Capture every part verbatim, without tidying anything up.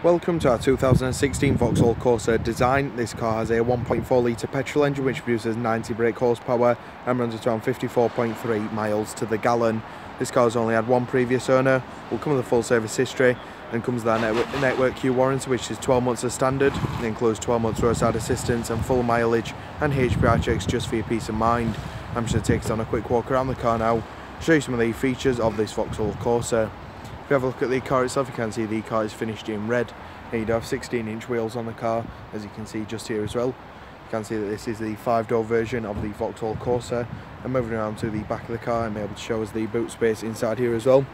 Welcome to our two thousand sixteen Vauxhall Corsa design. This car has a one point four litre petrol engine which produces ninety brake horsepower and runs at around fifty-four point three miles to the gallon. This car has only had one previous owner, will come with a full service history and comes with our network, network Q warranty, which is twelve months as standard. It includes twelve months roadside assistance and full mileage and H P R checks just for your peace of mind. I'm just going to take us on a quick walk around the car now, show you some of the features of this Vauxhall Corsa. If you have a look at the car itself, you can see the car is finished in red. You do have sixteen inch wheels on the car, as you can see just here as well. You can see that this is the five door version of the Vauxhall Corsa. And moving around to the back of the car, I'm able to show us the boot space inside here as well.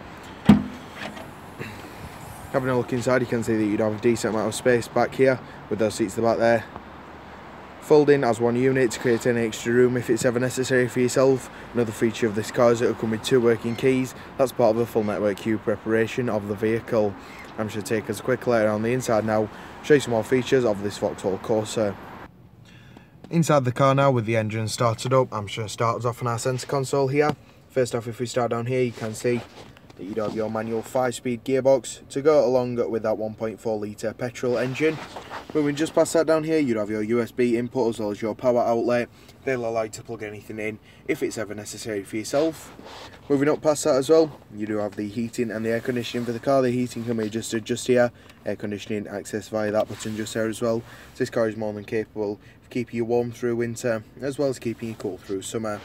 Having a look inside, you can see that you'd have a decent amount of space back here with those seats at the back there. Folding as one unit to create any extra room if it's ever necessary for yourself. Another feature of this car is it will come with two working keys. That's part of the full network queue preparation of the vehicle. I'm just going to take us a quick layer on the inside now, show you some more features of this Vauxhall Corsa. Inside the car now with the engine started up, I'm just going to start us off on our centre console here. First off, if we start down here, you can see that you have your manual five speed gearbox to go along with that one point four litre petrol engine. Moving just past that down here, you'd have your U S B input as well as your power outlet. They'll allow you to plug anything in if it's ever necessary for yourself. Moving up past that as well, you do have the heating and the air conditioning for the car. The heating can be adjusted just here, air conditioning access via that button just there as well. So this car is more than capable of keeping you warm through winter as well as keeping you cool through summer.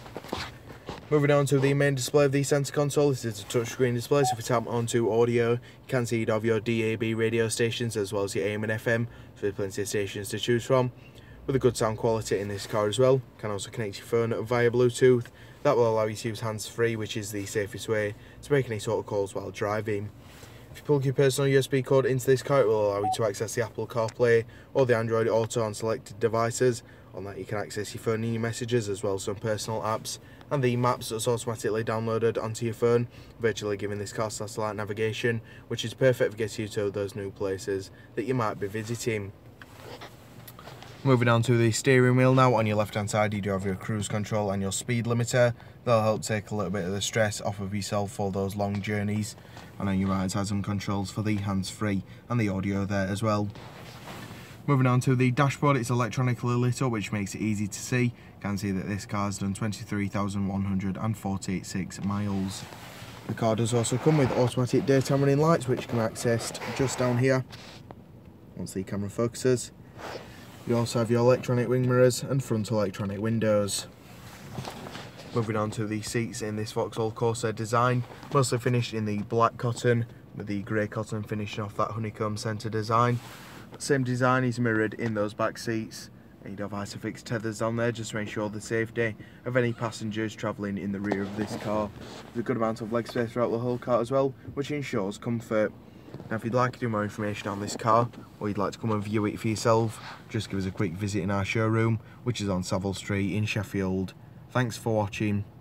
Moving on to the main display of the centre console, this is a touchscreen display, so if we tap onto audio, you can see you'd have your D A B radio stations as well as your A M and F M, so there's plenty of stations to choose from. With a good sound quality in this car as well. You can also connect your phone via Bluetooth. That will allow you to use hands-free, which is the safest way to make any sort of calls while driving. If you plug your personal U S B cord into this car, it will allow you to access the Apple CarPlay or the Android Auto on selected devices. On that you can access your phone and your messages as well as some personal apps, and the maps that's automatically downloaded onto your phone, virtually giving this car satellite navigation, which is perfect for getting you to those new places that you might be visiting. Moving on to the steering wheel now, on your left hand side you do have your cruise control and your speed limiter. That'll help take a little bit of the stress off of yourself for those long journeys. And on your right hand side some controls for the hands-free and the audio there as well. Moving on to the dashboard, it's electronically lit up, which makes it easy to see. You can see that this car has done twenty-three thousand one hundred forty-six miles. The car does also come with automatic daytime running lights, which can be accessed just down here once the camera focuses. You also have your electronic wing mirrors and front electronic windows. Moving on to the seats in this Vauxhall Corsa design, mostly finished in the black cotton with the grey cotton finishing off that honeycomb centre design. Same design is mirrored in those back seats, and you'd have isofix tethers down there just to ensure the safety of any passengers travelling in the rear of this car. There's a good amount of leg space throughout the whole car as well, which ensures comfort. Now if you'd like to do more information on this car, or you'd like to come and view it for yourself, just give us a quick visit in our showroom, which is on Savile Street in Sheffield. Thanks for watching.